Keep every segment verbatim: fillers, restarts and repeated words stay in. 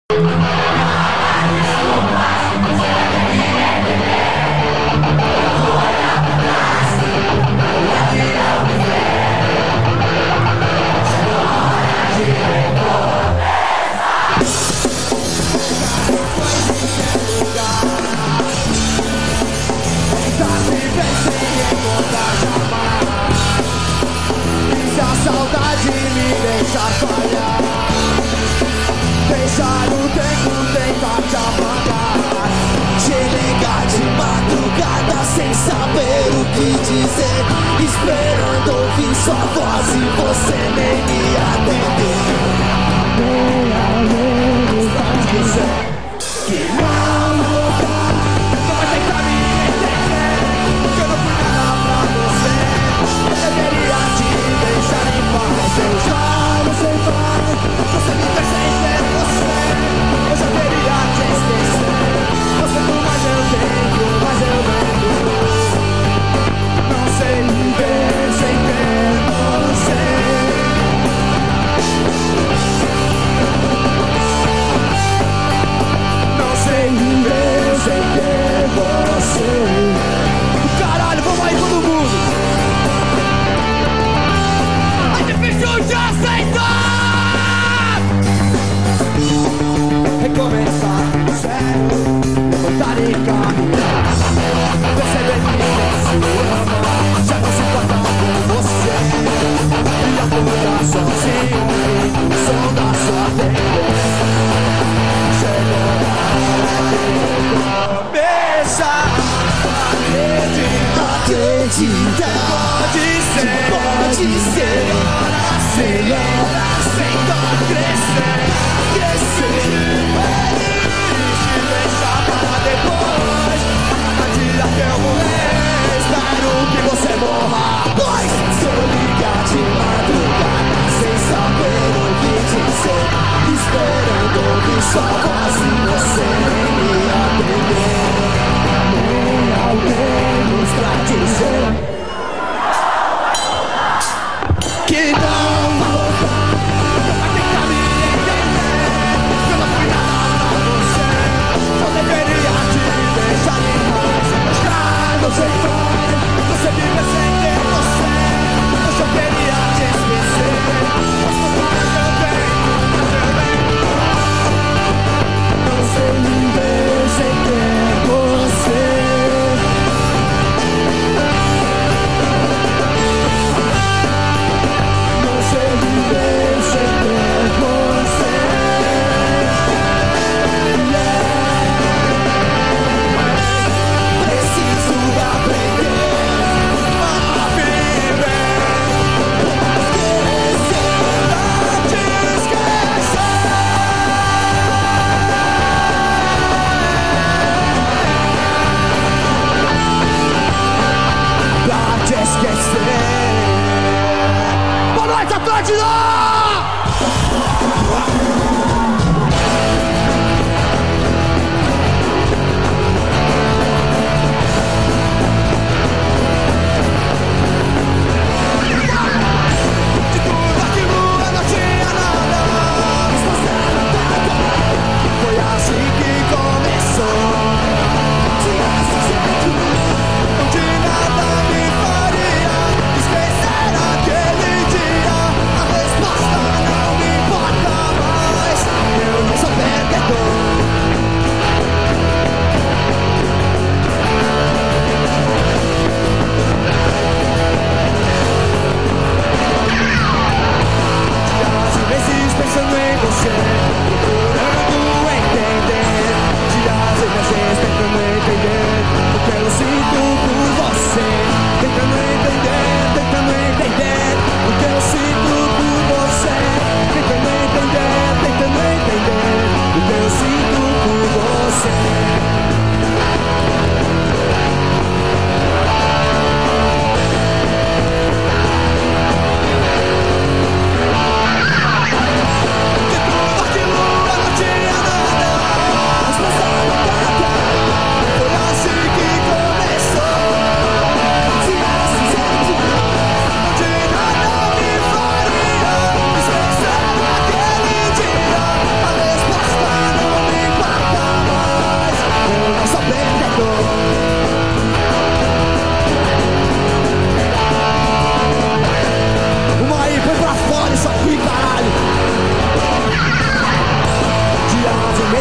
Resposta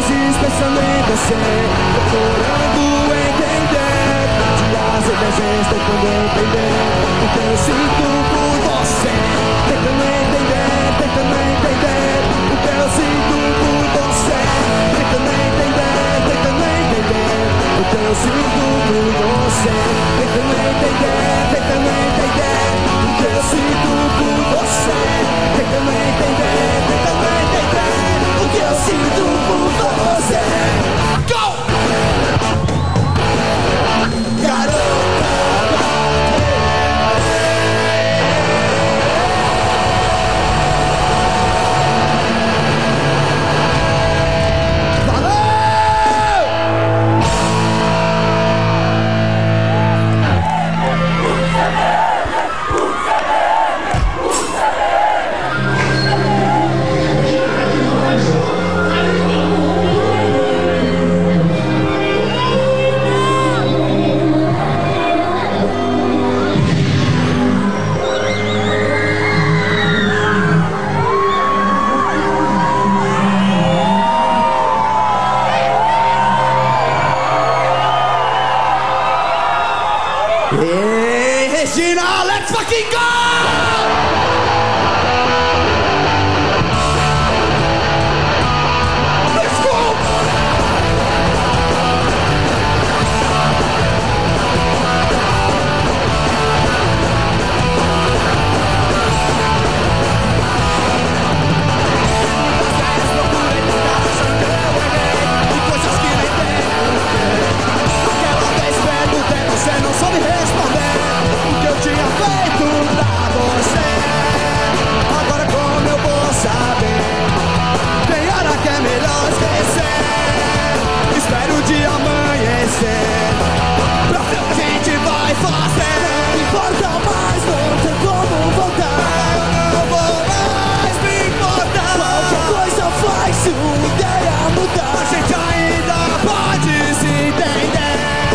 vezes pensando em você, procurando entender. Dias e vezes tentando entender o que eu sinto por você. Tentando entender, tentando entender o que eu sinto por você. Tentando entender, tentando entender o que eu sinto por você. Tentando entender, tentando entender o que eu sinto por você. Tentando entender, tentando entender o que eu sinto por você. Go! Garota, hey, Regina, let's fucking go! Let's go! Coisas que nem tem. Aquela vez perguntei, você não soube responder o que eu tinha feito pra você. Agora como eu vou saber? Tem hora que é melhor esquecer. Espero o dia amanhecer pra ver o que a gente vai fazer. Não importa mais, não tem como voltar. Eu não vou mais me importar. Qualquer coisa faz sua ideia mudar. A gente ainda pode se entender.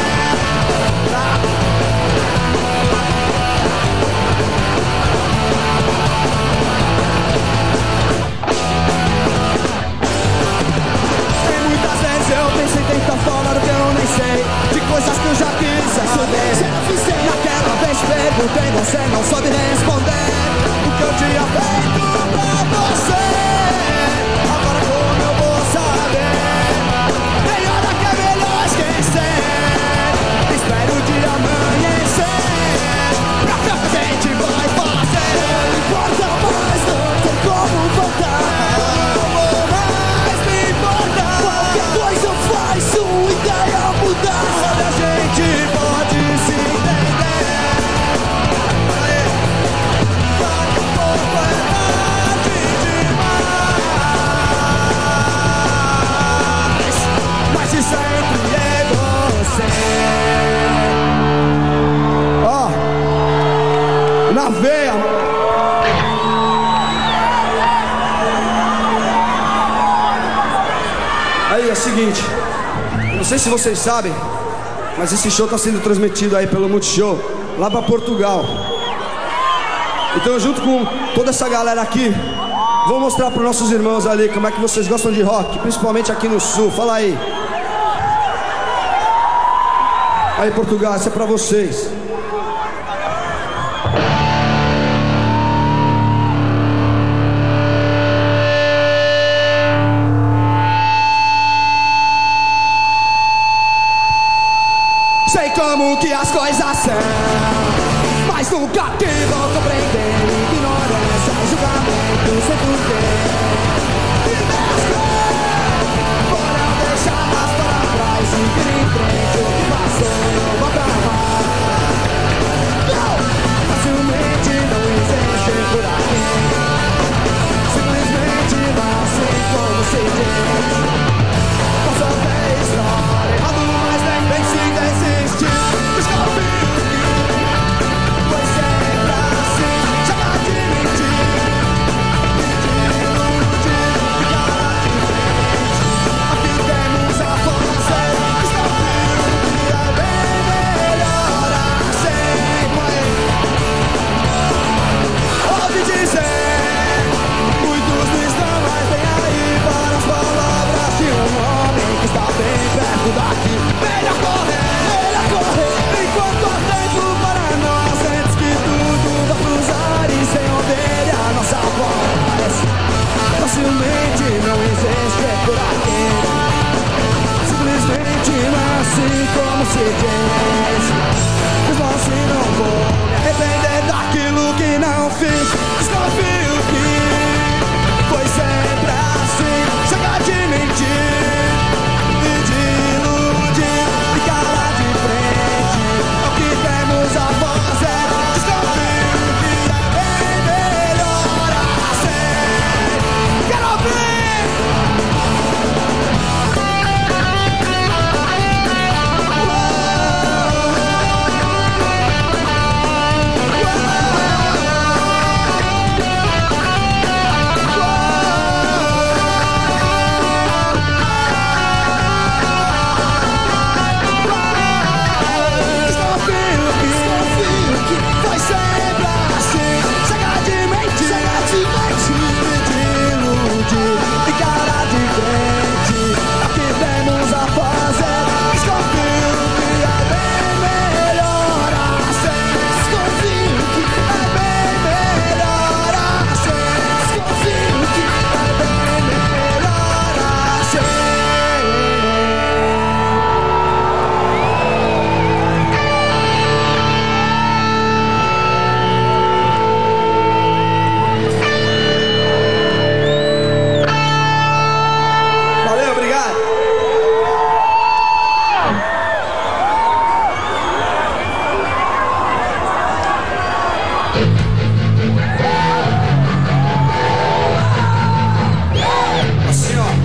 Eu pensei em tentar falar o que eu nem sei, de coisas que eu já quis saber. Naquela vez perguntei, você não soube responder o que eu tinha feito pra você. Agora como eu vou saber? Tem hora que é melhor esquecer. Espero o dia amanhecer pra ver o que a gente vai fazer. Não importa mais, não tem como voltar. Faz sua ideia mudar. Sabe, a gente pode se entender. Daqui a pouco é tarde demais, mas se sempre é você. Ó, oh, na veia. Aí, é o seguinte, não sei se vocês sabem, mas esse show está sendo transmitido aí pelo Multishow, lá para Portugal. Então, junto com toda essa galera aqui, vou mostrar para os nossos irmãos ali como é que vocês gostam de rock, principalmente aqui no Sul. Fala aí. Aí, Portugal, isso é para vocês. Sei como que as coisas são, mas nunca que vou compreender. Ignorância, julgamento, sem porquê. E mesclar, por não deixar mais para trás. Seguir em frente, o que passou não volta mais. Facilmente não existe por aqui. Simplesmente nasce como se diz. Posso ver história errado, mas nem bem se desistir. Pois é pra si, obrigado. Assim, ó.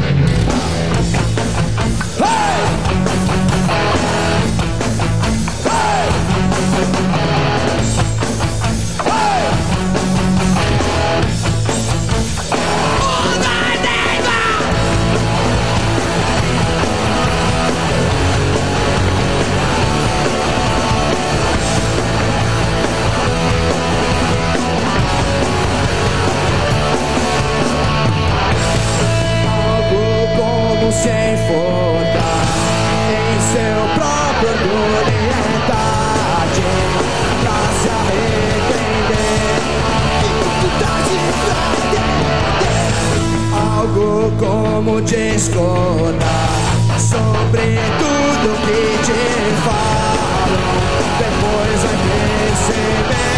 Hey! Hey! Hey! Sem focar em seu próprio orgulho e vontade pra se arrepender. Algo como discordar sobre tudo que te falam, depois vai perceber.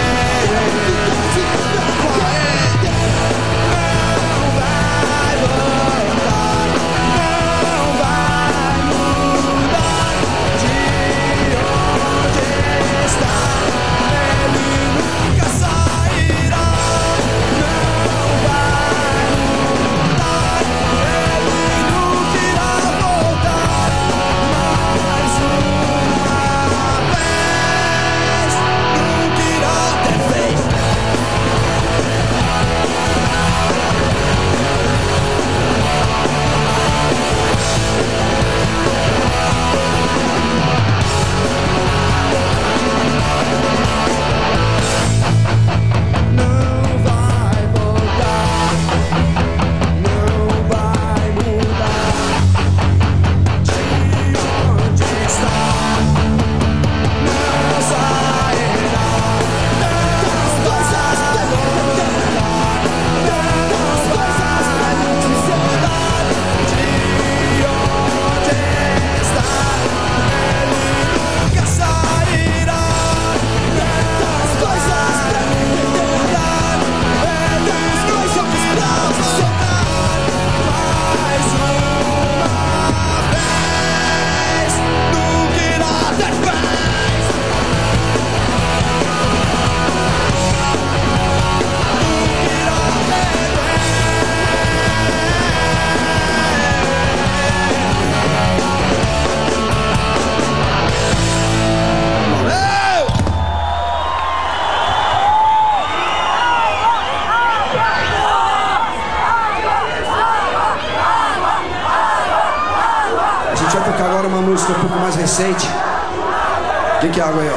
A gente vai tocar agora uma música um pouco mais recente. O que, que é água aí, ó?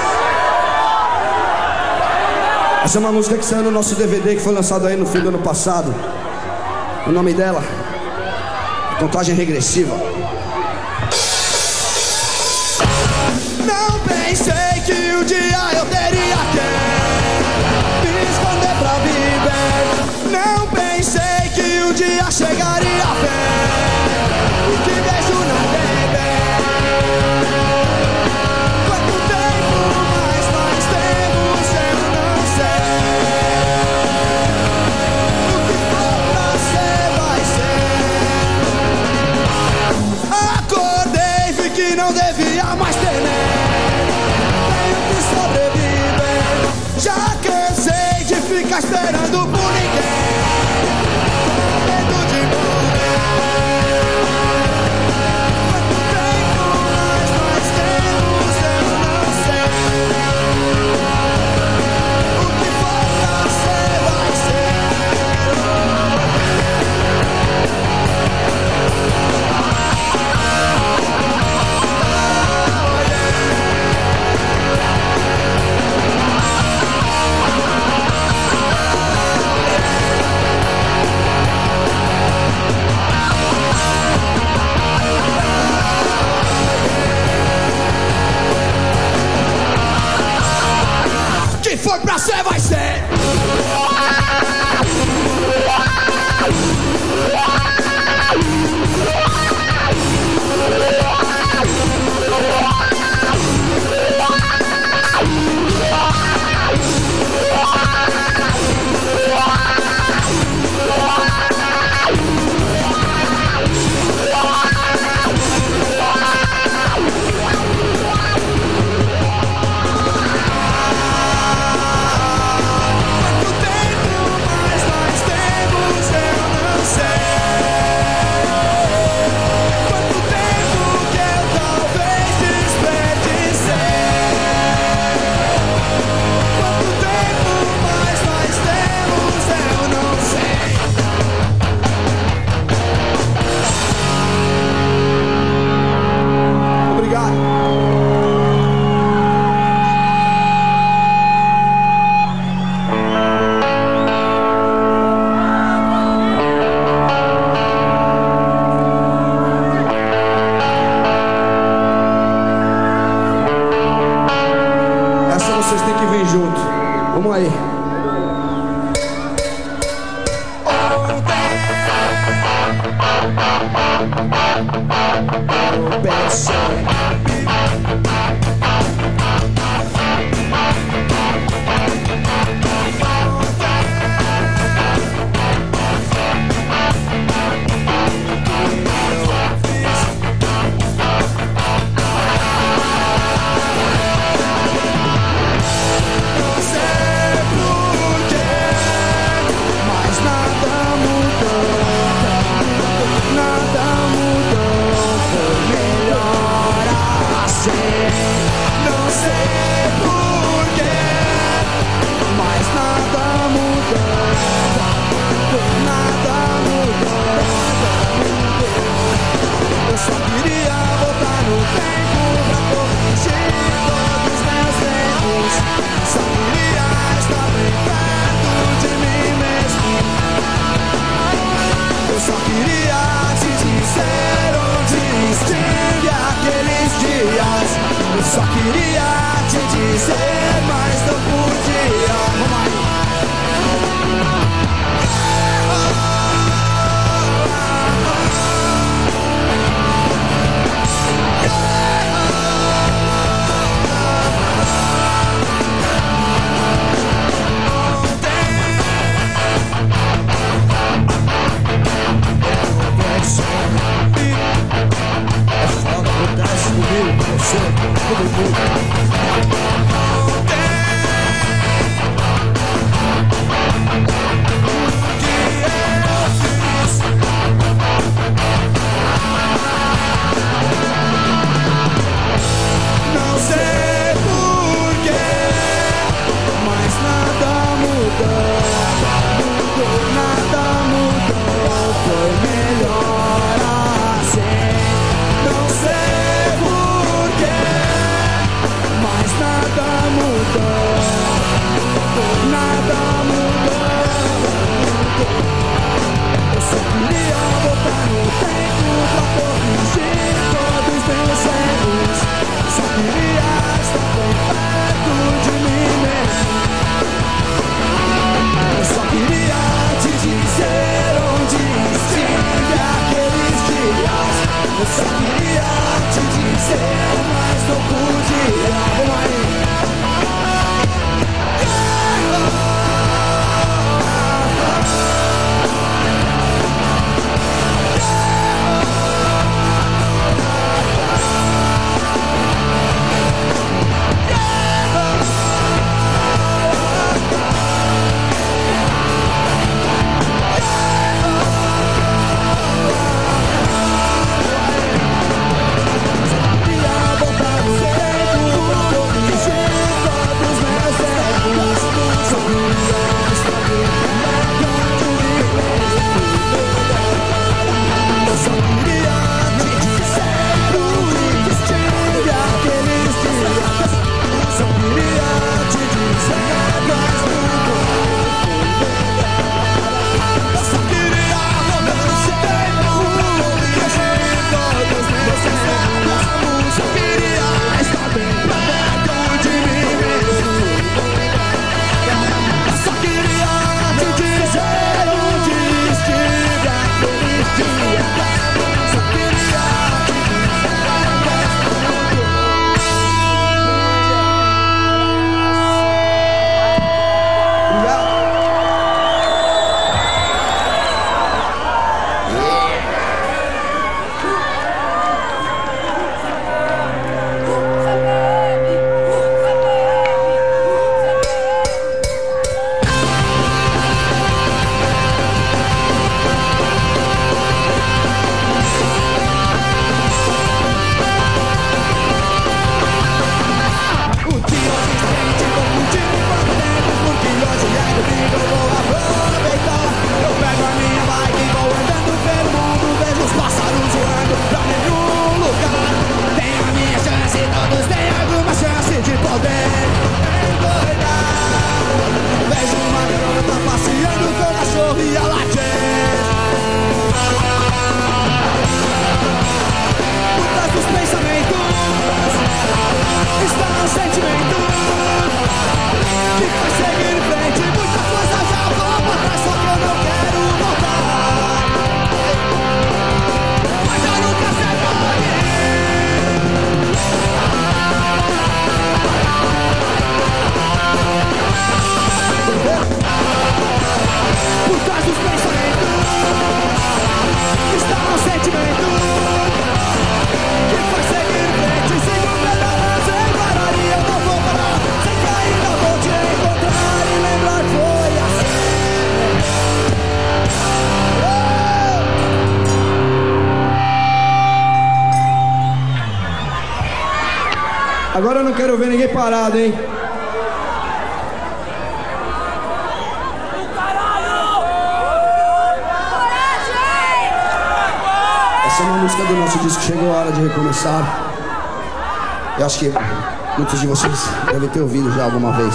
Essa é uma música que saiu no nosso D V D que foi lançado aí no fim do ano passado. O nome dela, Contagem Regressiva. Não pensei que um dia eu teria que me esconder pra viver. Não pensei que um dia chegaria a ver o que vejo na T V. Quanto tempo mais nós temos, eu não sei. O que for pra ser, vai ser. Acordei, vi que não devia mais ter medo. Tenho que sobreviver. Já cansei de ficar esperando por ninguém. Com medo de morrer. aí. Eu pensei só queria te dizer, mas não podia. Vamos aí. Essa história acontece comigo, com você, com todo mundo. Não sei porquê, mas nada mudou, mudou, nada mudou, foi melhor assim. Não sei porquê, mas nada mudou, nada mudou, mudou. Eu só queria voltar no tempo pra corrigir todos meus erros. Só queria estar bem perto de mim mesmo. Eu só queria te dizer onde estive aqueles dias. Eu só queria te dizer, mas não podia. Vamos aí. Agora eu não quero ver ninguém parado, hein? Essa é uma música do nosso disco, chegou a hora de recomeçar. Eu acho que muitos de vocês devem ter ouvido já alguma vez.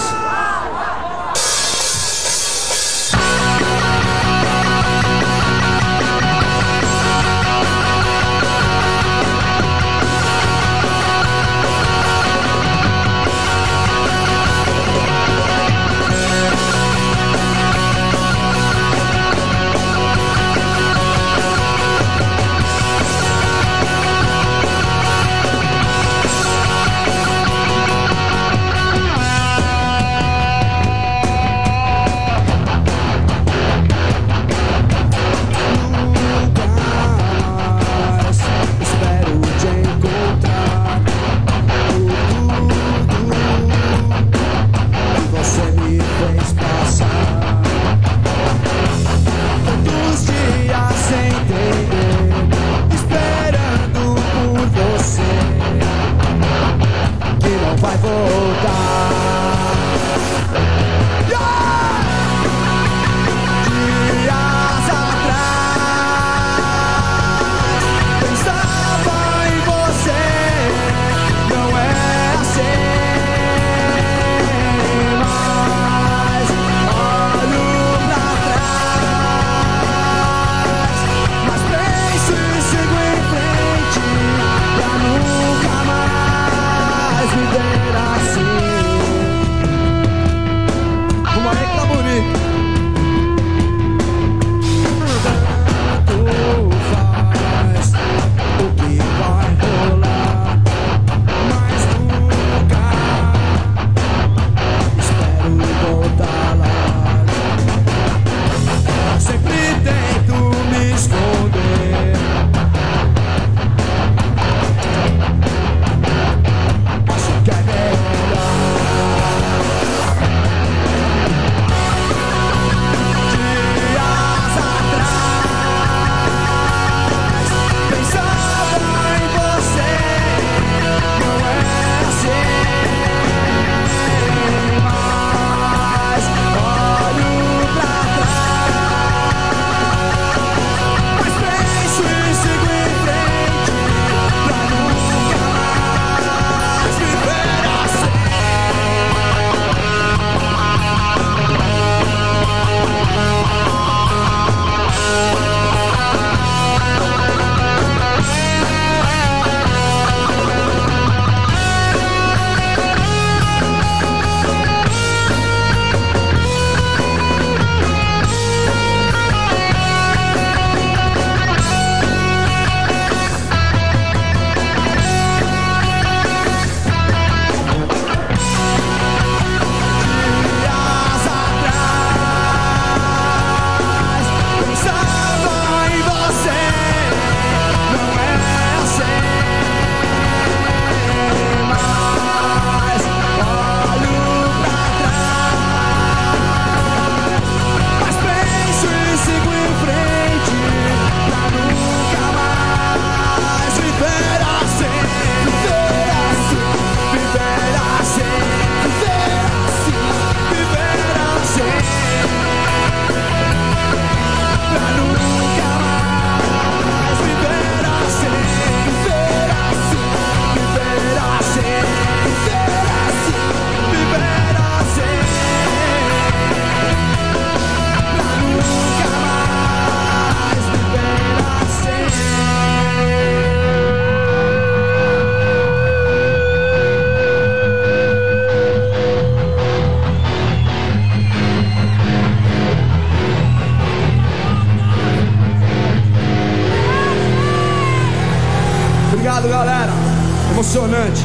Obrigado, galera. Emocionante.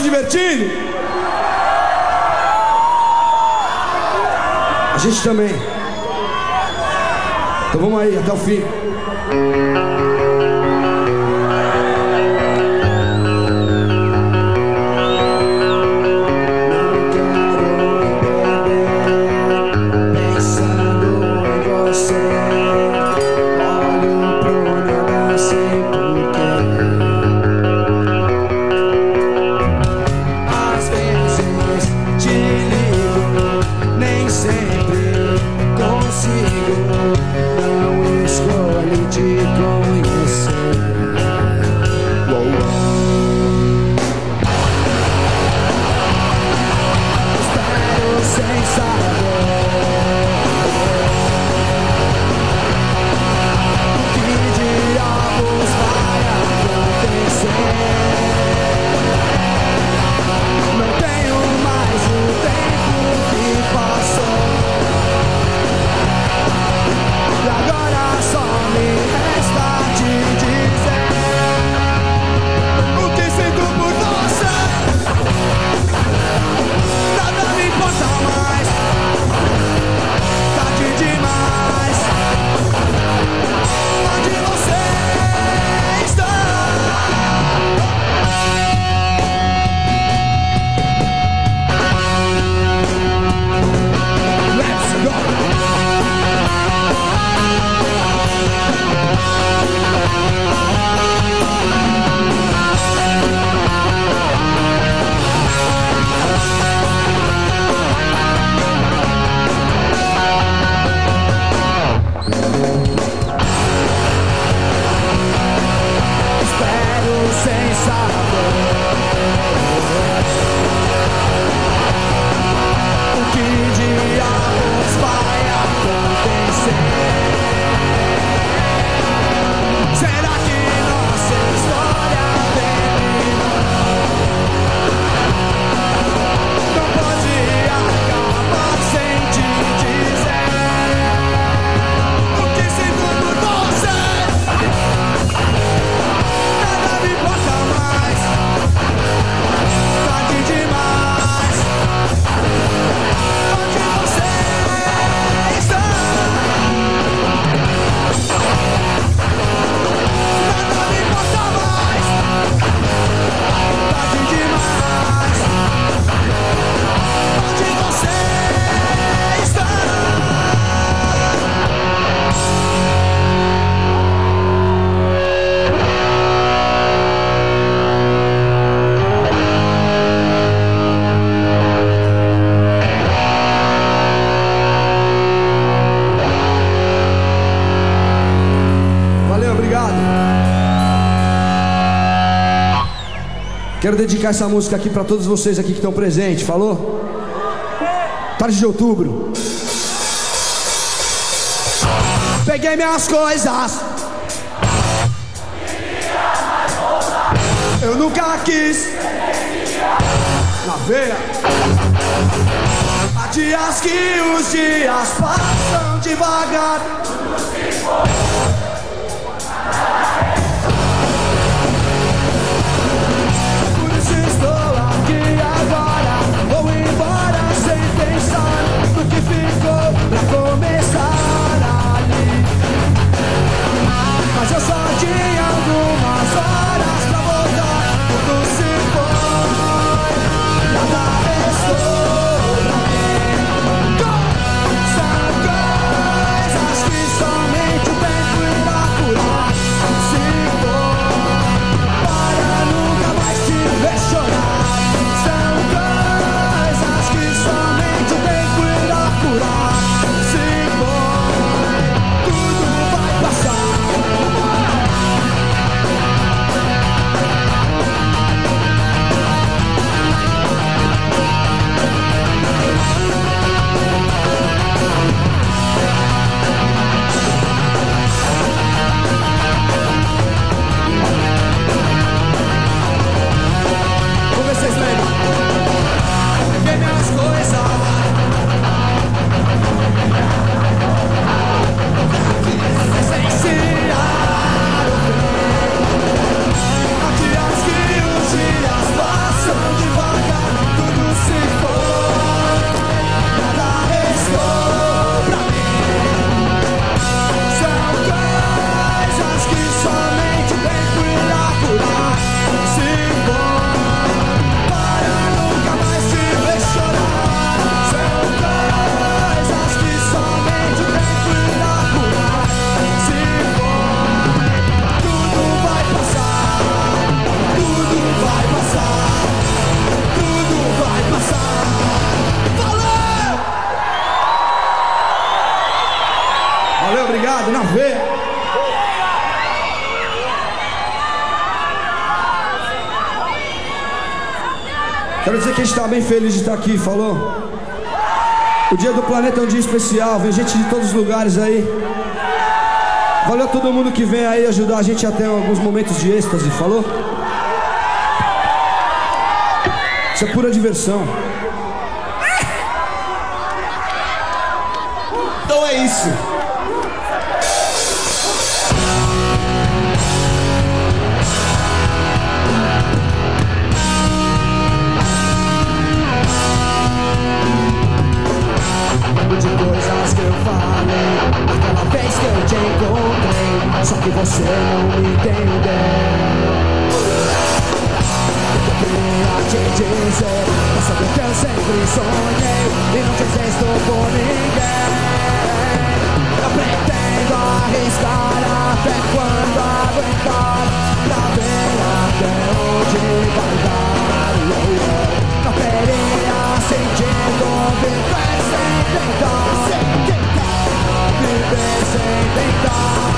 divertindo? A gente também. Então vamos aí, até o fim. Quero dedicar essa música aqui para todos vocês aqui que estão presentes, falou? Tarde de outubro. Peguei minhas coisas, eu nunca quis na veia. Há dias que os dias passam devagar. Por isso estou aqui agora. Vou embora sem pensar no que ficou pra começar ali. Mas eu só tinha algumas horas pra voltar. Tudo se foi, nada restou pra mim. São coisas que somente o tempo ligado? Na veia. Quero dizer que a gente está bem feliz de estar aqui, falou? O Dia do Planeta é um dia especial, vem gente de todos os lugares aí. Valeu a todo mundo que vem aí ajudar a gente a ter alguns momentos de êxtase, falou? Isso é pura diversão. Então é isso. De coisas que eu falei aquela vez que eu te encontrei, só que você não me entendeu. Eu queria te dizer, mas sabe que eu sempre sonhei e não desisto por ninguém. Eu pretendo arriscar até quando aguentar, pra ver até onde vai dar. Não teria sentido viver sem tentar, sem tentar, viver sem tentar.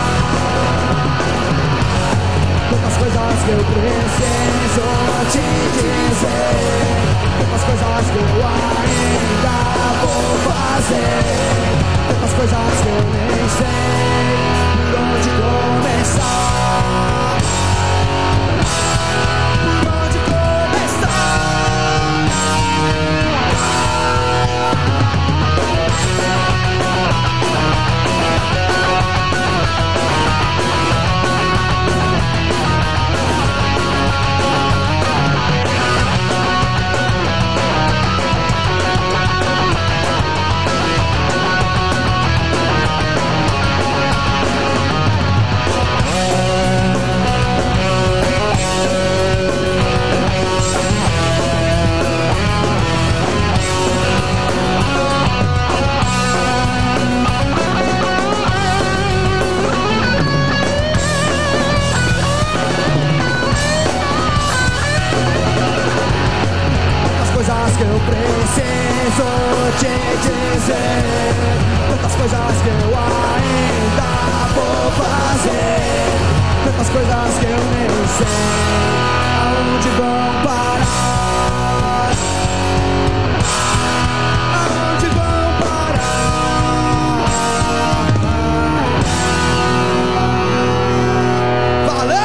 Tantas coisas que eu preciso te dizer, tantas coisas que eu ainda vou fazer, tantas coisas que eu nem sei por onde começar. Por onde começar? Que eu preciso te dizer, tantas coisas que eu ainda vou fazer, tantas coisas que eu nem sei aonde vão parar, aonde vão parar. Valeu!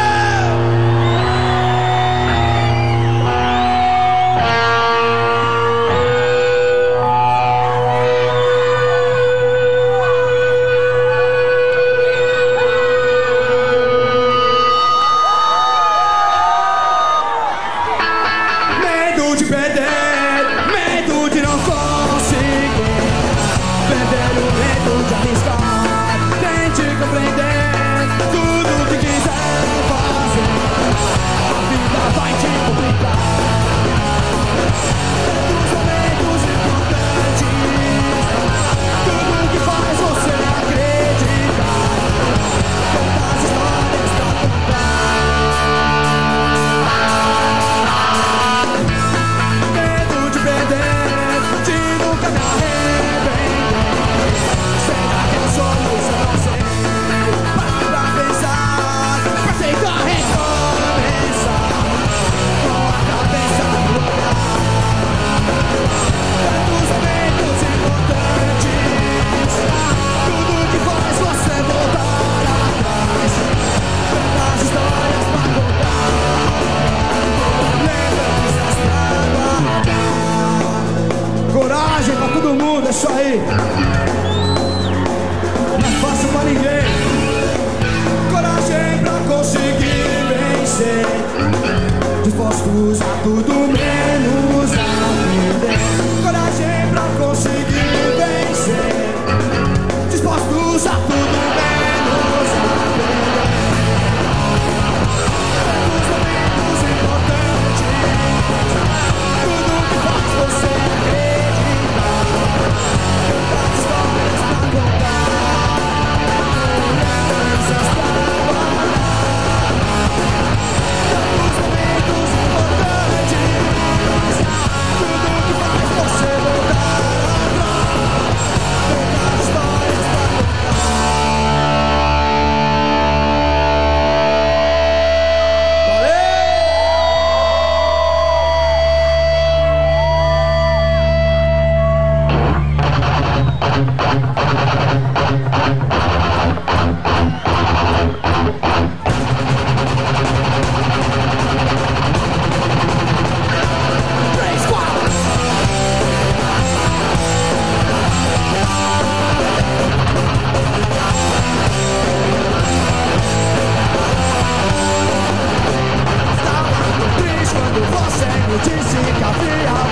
É isso aí. Não é fácil pra ninguém. Coragem pra conseguir vencer, dispostos a tudo menos a perder. Coragem pra conseguir vencer, dispostos a tudo menos a perder. Os momentos importantes, tudo que faz você acreditar. Tantas histórias pra contar, lembranças pra guardar. Tantos momentos importantes.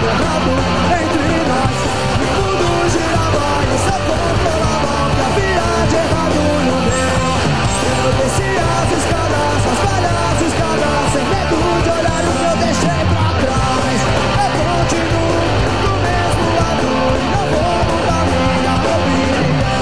errado entre nós. O mundo girava e só controlava o que havia de errado no meu. Eu desci as escadas, as falhas escadas, sem medo de olhar o que eu deixei pra trás. Eu continuo do mesmo lado e não vou mudar minha opinião.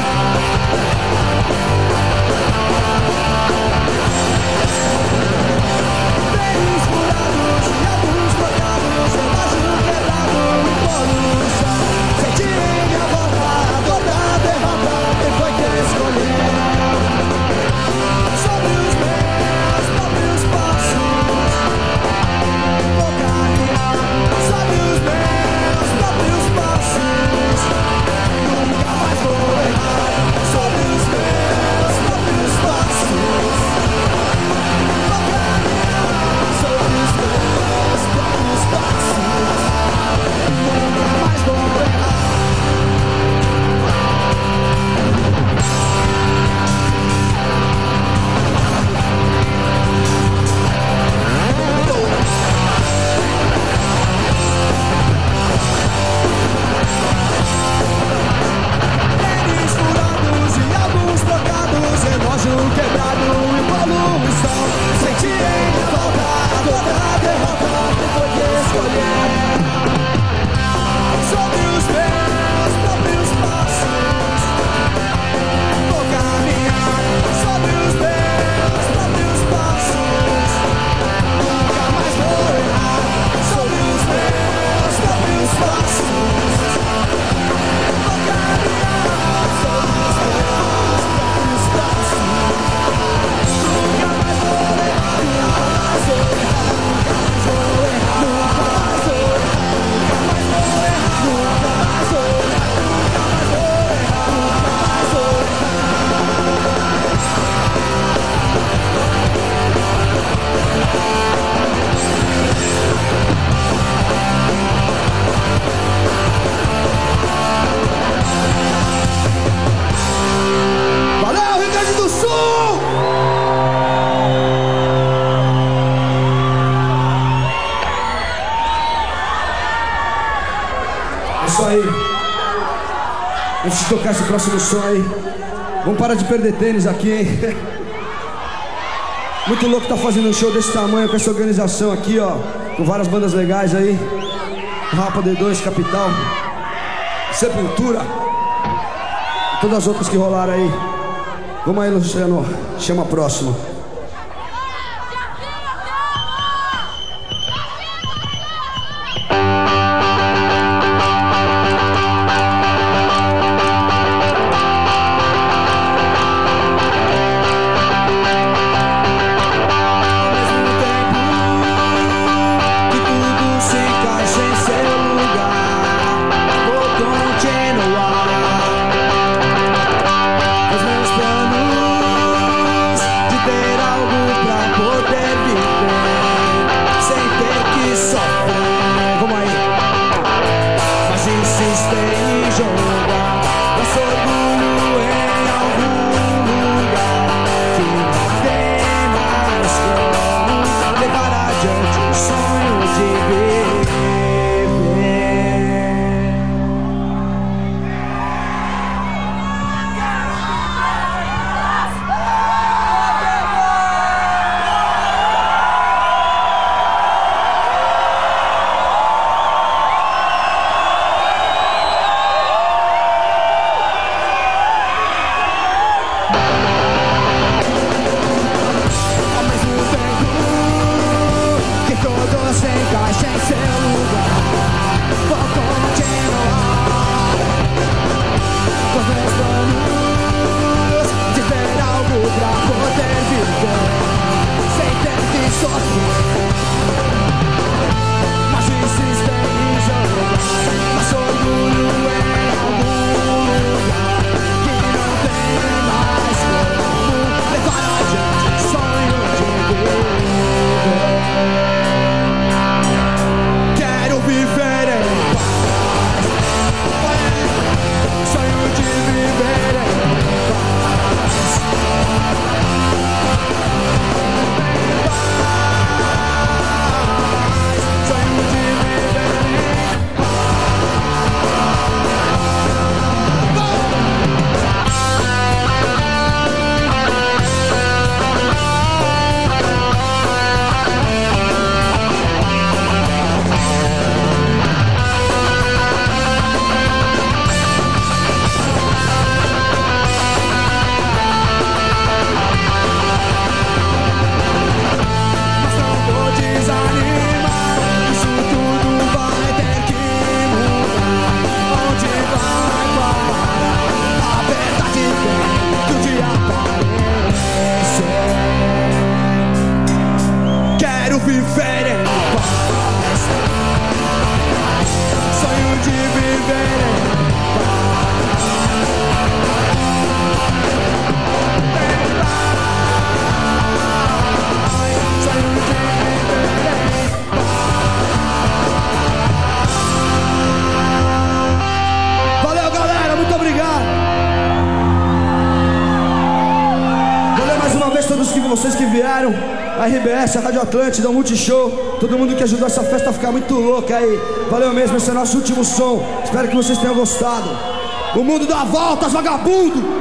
Três furados e alguns trocados, relógio quebrado e poluição. Senti em minha volta a dor da derrota, quem foi que escolheu? Sobre os meus próprios passos, vou caminhar. Sobre os meus próprios passos, nunca mais vou errar. Sobre os meus próprios passos, vou caminhar. Sobre os meus próprios passos, nunca mais vou errar. Tênis furados e alguns trocados, relógio quebrado e poluição. Senti em minha volta a dor da derrota, quem foi que escolher? Sobre os meus próprios passos, vou caminhar. Sobre os meus próprios passos, nunca mais vou errar. Sobre os meus próprios passos, vou caminhar. Sobre os meus próprios passos, nunca mais vou errar. Nunca mais vou errar. Nunca mais vou errar. Nunca mais vou errar. Nunca mais vou errar. Nunca mais vou errar. Nunca mais vou errar. Nunca mais vou Valeu, Rio Grande do Sul! É isso aí. Antes de tocar esse próximo som aí, vamos parar de perder tênis aqui, hein? Muito louco tá fazendo um show desse tamanho com essa organização aqui, ó, com várias bandas legais aí. Rapa D dois, Capital, Sepultura, e todas as outras que rolaram aí. Vamos aí, Luciano, chama a próxima. ao mesmo tempo que tudo se encaixa em seu lugar, vou continuar os meus planos de ter algo pra poder viver sem ter que sofrer. Vamos aí. Mas insistem em jogar nosso orgulho em algum lugar que não tem mais como levar adiante o sonho de viver. todos que vocês que vieram, a R B S, a Rádio Atlântida, o Multishow, todo mundo que ajudou essa festa a ficar muito louca aí. Valeu mesmo, esse é o nosso último som. Espero que vocês tenham gostado. O mundo dá voltas, vagabundo!